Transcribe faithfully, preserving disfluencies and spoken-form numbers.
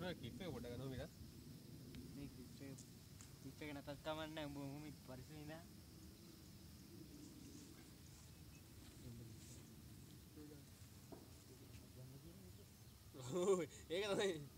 මොනවා කිප් එක පොඩ්ඩක් ගන්න මිලා. මේ කිප් එක කිප් එක නැතත් කමන්නේ උඹ උඹ පරිස්සමින් ඉඳලා. ඔව් ඒක තමයි.